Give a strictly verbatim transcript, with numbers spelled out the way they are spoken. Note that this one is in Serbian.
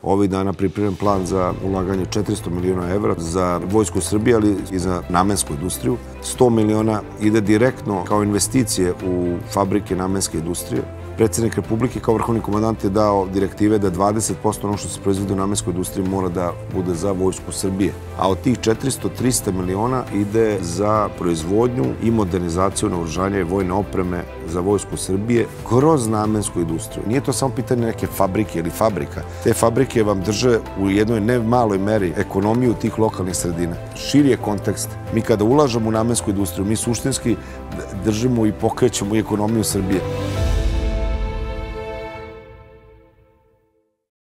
Ovih dana pripremljen plan za ulaganje četiristo miliona evra za Vojsku Srbije, ali i za namensku industriju. sto miliona ide direktno kao investicije u fabrike namenske industrije. Predsednik Republike kao vrhovni komandant je dao direktive da dvadeset posto ono što se proizvode u namenskoj industriji mora da bude za Vojsku Srbije. A od tih četiristo do trista miliona ide za proizvodnju i modernizaciju naoružanja i vojne opreme za Vojsku Srbije kroz namensku industriju. Nije to samo pitanje neke fabrike ili fabrika. Te fabrike vam drže u jednoj ne maloj meri ekonomiju tih lokalnih sredina. Širi je kontekst. Mi kada ulažemo u namensku industriju, mi suštinski držimo i pokrećemo i ekonomiju Srbije.